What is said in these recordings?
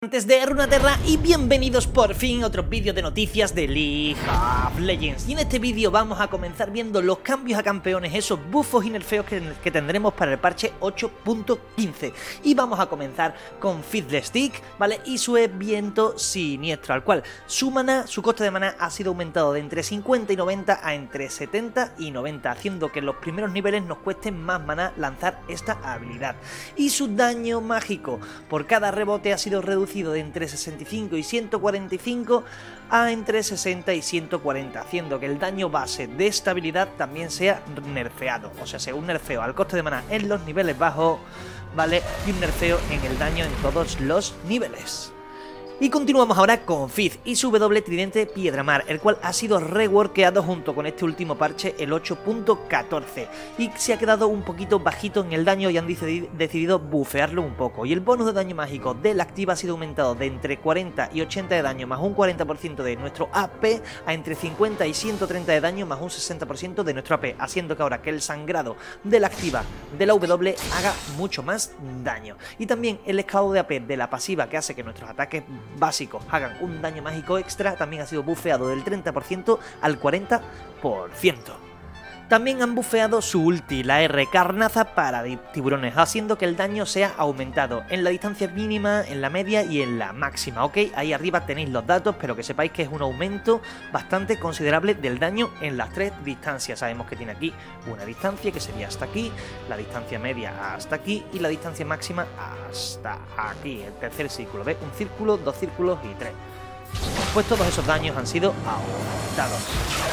Antes de Runeterra y bienvenidos por fin a otro vídeo de noticias de League of Legends. Y en este vídeo vamos a comenzar viendo los cambios a campeones, esos buffos y nerfeos que tendremos para el parche 8.15. Y vamos a comenzar con Fiddlestick, ¿vale? Y su viento siniestro, al cual su coste de maná ha sido aumentado de entre 50 y 90 a entre 70 y 90, haciendo que en los primeros niveles nos cueste más maná lanzar esta habilidad. Y su daño mágico por cada rebote ha sido reducido de entre 65 y 145 a entre 60 y 140, haciendo que el daño base de esta habilidad también sea nerfeado, o sea, un nerfeo al coste de maná en los niveles bajos, ¿vale? Y un nerfeo en el daño en todos los niveles. Y continuamos ahora con Fizz y su W Tridente Piedramar, el cual ha sido reworkeado junto con este último parche, el 8.14, y se ha quedado un poquito bajito en el daño y han decidido bufearlo un poco. Y el bonus de daño mágico de la activa ha sido aumentado de entre 40 y 80 de daño más un 40% de nuestro AP a entre 50 y 130 de daño más un 60% de nuestro AP, haciendo que ahora que el sangrado de la activa de la W haga mucho más daño. Y también el escalado de AP de la pasiva, que hace que nuestros ataques básicos hagan un daño mágico extra, también ha sido bufeado del 30% al 40%. También han bufeado su ulti, la R Carnaza para tiburones, haciendo que el daño sea aumentado en la distancia mínima, en la media y en la máxima, ¿ok? Ahí arriba tenéis los datos, pero que sepáis que es un aumento bastante considerable del daño en las tres distancias. Sabemos que tiene aquí una distancia que sería hasta aquí, la distancia media hasta aquí y la distancia máxima hasta aquí, el tercer círculo, ¿ves? Un círculo, dos círculos y tres. Pues todos esos daños han sido aumentados.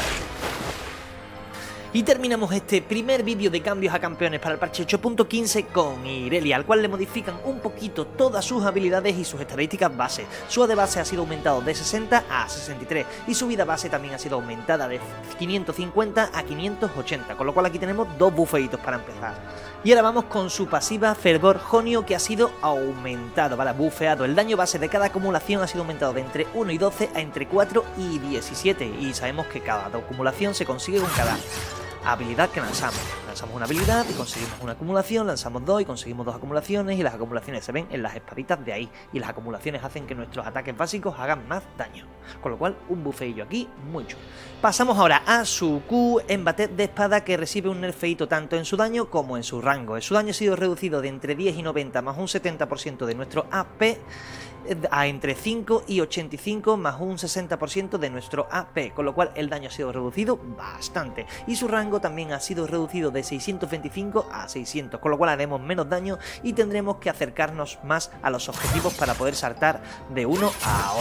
Y terminamos este primer vídeo de cambios a campeones para el parche 8.15 con Irelia, al cual le modifican un poquito todas sus habilidades y sus estadísticas base. Su AD base ha sido aumentado de 60 a 63 y su vida base también ha sido aumentada de 550 a 580, con lo cual aquí tenemos dos bufeitos para empezar. Y ahora vamos con su pasiva Fervor Jonio, que ha sido aumentado, ¿vale? Bufeado. El daño base de cada acumulación ha sido aumentado de entre 1 y 12 a entre 4 y 17. Y sabemos que cada acumulación se consigue con cada habilidad que lanzamos. Lanzamos una habilidad y conseguimos una acumulación, lanzamos dos y conseguimos dos acumulaciones, y las acumulaciones se ven en las espaditas de ahí, y las acumulaciones hacen que nuestros ataques básicos hagan más daño, con lo cual un bufeillo aquí muy chulo. Pasamos ahora a su Q, embate de espada, que recibe un nerfeito tanto en su daño como en su rango. Su daño ha sido reducido de entre 10 y 90 más un 70% de nuestro AP a entre 5 y 85 más un 60% de nuestro AP, con lo cual el daño ha sido reducido bastante, y su rango también ha sido reducido de 625 a 600, con lo cual haremos menos daño y tendremos que acercarnos más a los objetivos para poder saltar de uno a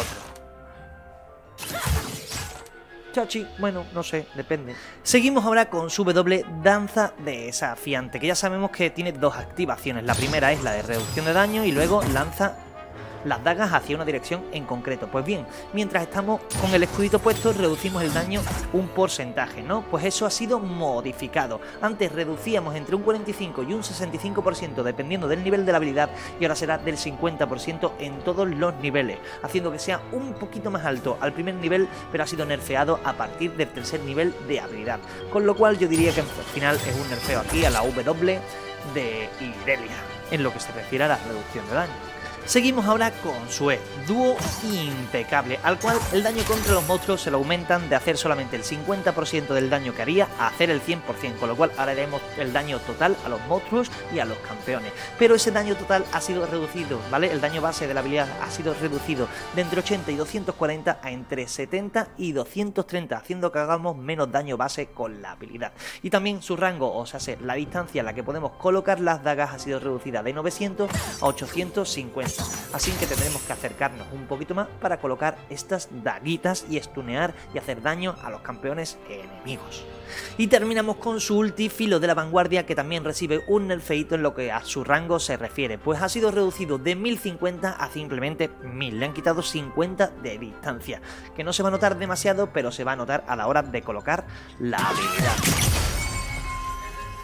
otro. Chachi, bueno, no sé, depende. Seguimos ahora con su W Danza Desafiante, que ya sabemos que tiene dos activaciones. La primera es la de reducción de daño y luego lanza las dagas hacia una dirección en concreto. Pues bien, mientras estamos con el escudito puesto reducimos el daño un porcentaje, ¿no? Pues eso ha sido modificado. Antes reducíamos entre un 45 y un 65% dependiendo del nivel de la habilidad, y ahora será del 50% en todos los niveles, haciendo que sea un poquito más alto al primer nivel, pero ha sido nerfeado a partir del tercer nivel de habilidad, con lo cual yo diría que al final es un nerfeo aquí a la W de Irelia en lo que se refiere a la reducción de daño. Seguimos ahora con su E, Dúo Impecable, al cual el daño contra los monstruos se lo aumentan de hacer solamente el 50% del daño que haría a hacer el 100%, con lo cual ahora haremos el daño total a los monstruos y a los campeones. Pero ese daño total ha sido reducido, ¿vale? El daño base de la habilidad ha sido reducido de entre 80 y 240 a entre 70 y 230, haciendo que hagamos menos daño base con la habilidad. Y también su rango, o sea, la distancia en la que podemos colocar las dagas, ha sido reducida de 900 a 850. Así que tendremos que acercarnos un poquito más para colocar estas daguitas y stunear y hacer daño a los campeones enemigos. Y terminamos con su ulti Filo de la Vanguardia, que también recibe un nerfeito en lo que a su rango se refiere, pues ha sido reducido de 1050 a simplemente 1000, le han quitado 50 de distancia, que no se va a notar demasiado, pero se va a notar a la hora de colocar la habilidad.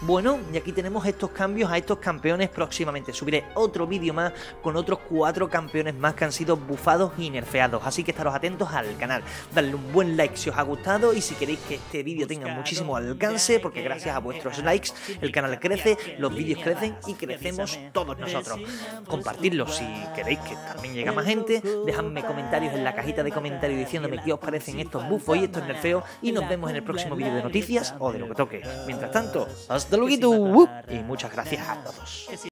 Bueno, y aquí tenemos estos cambios a estos campeones. Próximamente subiré otro vídeo más con otros 4 campeones más que han sido bufados y nerfeados, así que estaros atentos al canal, dadle un buen like si os ha gustado y si queréis que este vídeo tenga muchísimo alcance, porque gracias a vuestros likes el canal crece, los vídeos crecen y crecemos todos nosotros. Compartidlo si queréis que también llegue a más gente, dejadme comentarios en la cajita de comentarios diciéndome qué os parecen estos bufos y estos nerfeos y nos vemos en el próximo vídeo de noticias o de lo que toque. Mientras tanto, hasta luego y muchas gracias a todos.